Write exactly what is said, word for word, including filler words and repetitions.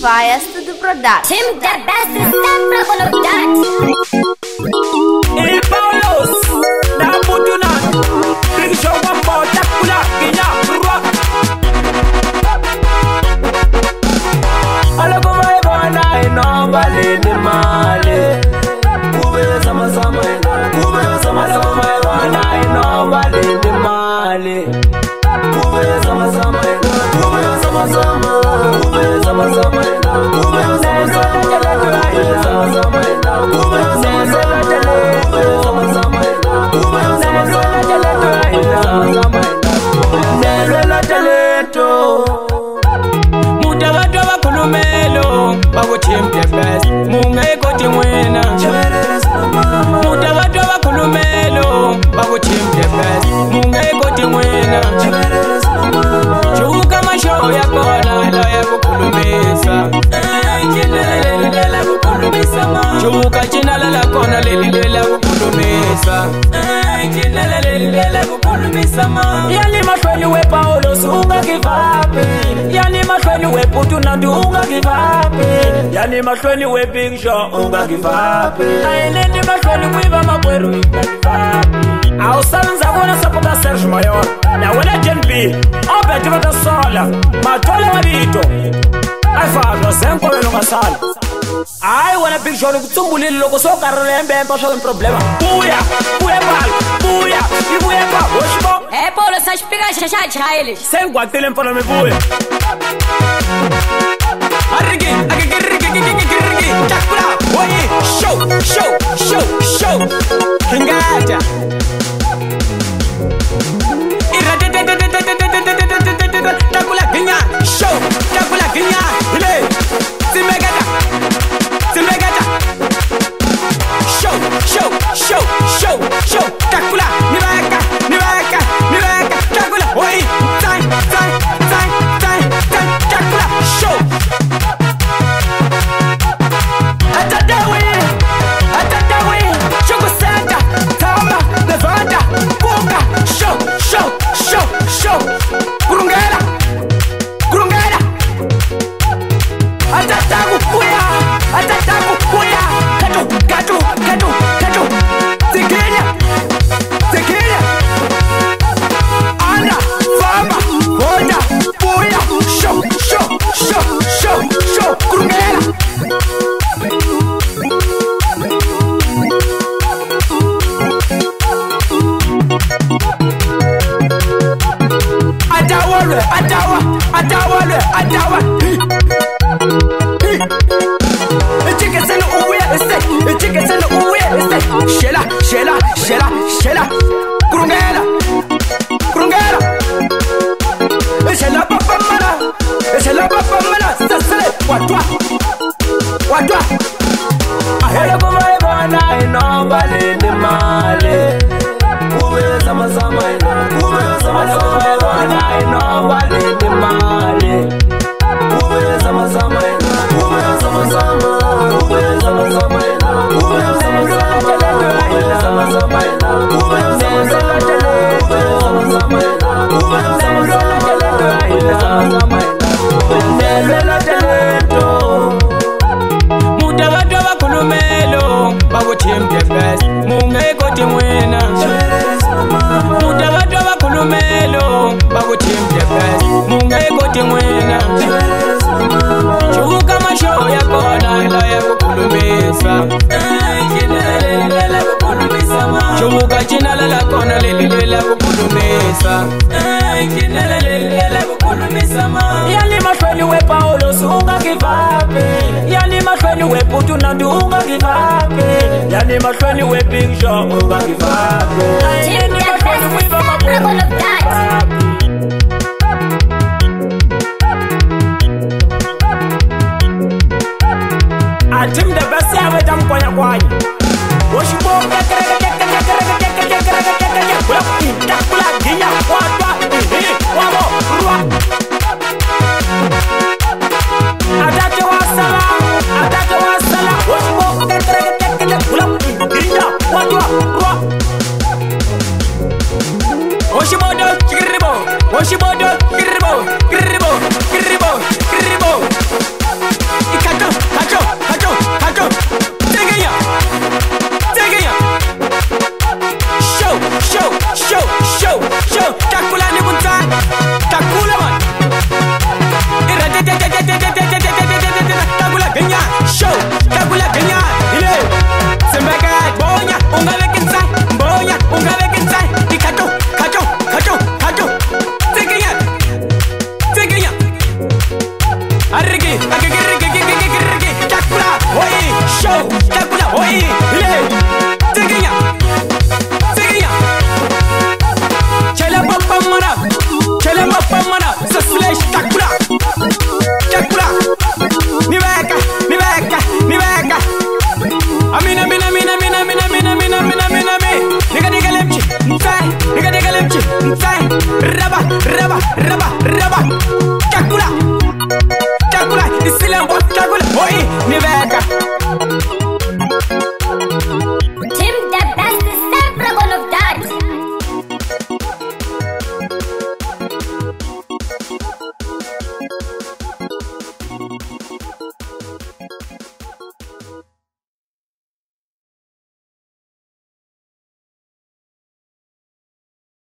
Fires to the production. Tim the best step from the dance. Hey Paulos, na putuna, big show one more takula kinya rock. Ala ko mai bana ino bali ni male. Kube sama sama ino, kube sama sama mai bana ino bali ni male. Kube sama sama ino, kube sama sama, kube sama sama ino, kube sama sama, kube sama sama ino, kube sama sama. Tim the best, munga koti mwena. Muda watu wa kulumelo, bago Tim the best, munga koti mwena. Chuka masho ya kona la ya kukulumisa. Chuka china la la kona lili la kukulumisa. Yani mashweni we Paulo sunga kivapi. Yani mashweni we putu na dunga kivapi. Yani mashweni we Big Show unga kivapi. Aelendi mashweni wiva makweru unga kivapi. Ausanza wana sapota Serge Mayor. Na wala Gen B Ope tivata sola Matole wabito Aifago senko weno masala Ai wana Big Show Kutumbuli loko so karolembe Mpa show problema Buya, buya bal, buya Ibuya ka, oshimo Eh Paulo sa shpiga shasha chaile Senko atile mpana me buya Arigi, agigirigi, agigirigi Chakula, oye, show, show, show, show Hingaja Takula ginya, show, takula ginya, ile, simegata, simegata, show, show, show, show, show, takula, niweka, niweka, niweka, takula, oi, time, time, time, time, time, takula, show. Atadawe, atadawe, show center, tama, levanta, bunga, show, show, show, show. Kurungera, kurungera. Atataku kuya, atataku kuya. Katu, katu, katu, katu. Tekinya, tekinya. Ana, fama, hoja, buya. Show, show, show, show, show. Kurungera. Adawa, adawa, adawa, adawa. Chicken send uwe, este. Chicken send uwe, este. Shela, shela, shela, shela. Kurungera, kurungera. Shela papa mana, shela papa mana. Sasele, watwa, watwa. Ahela kumai bana ino bali ni male. Uwe sama sama ino, uwe sama sama ino. Ino bali ni male. Uwe sama sama ino, uwe sama sama, uwe sama sama ino, uwe sama sama, uwe sama sama ino, uwe sama sama, uwe sama sama ino, uwe sama sama, uwe sama sama ino. Ndelela talento. Muda watu wa kulumelo, bago Tim the best, munga koti mwena. Muda watu wa kulumelo, bago Tim the best, munga koti mwena. Chuka masho ya kona la ya kukulumisa. Chuka china la la kona lili la kukulumisa. Yani mashweni we Paulo sunga kivapi. Yani mashweni we putu na dunga kivapi. Yani mashweni we Big Show unga kivapi. Tim the best step from the dance. Tim the best ya weta mkwanya kwanya. Oshibo kekere kekere kekere kekere kekere kekere. Kula kita kula ginya watwa. Wabo ruwa. Adate wasala, adate wasala. Oshibo kekere kekere kula ginya watwa ruwa. Oshibo do chikiribo. Ati, ati